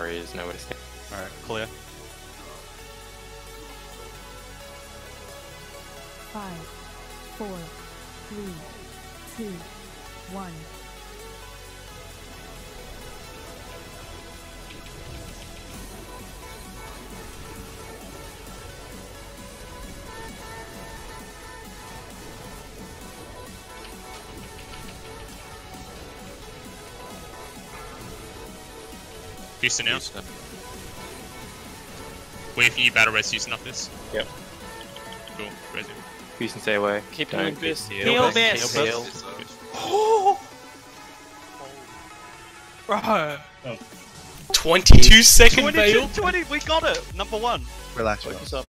barriers, nowhere to stand. Alright, clear. 5, 4, 3, 2, 1. Houston now. Wait for you battle res Houston up this. Yep. Cool, res him. Houston, stay away. Keep Don't doing be- this. Heal this! Heal. Bro! 22 second vael. 20, we got it! Number 1. Relax. Focus up.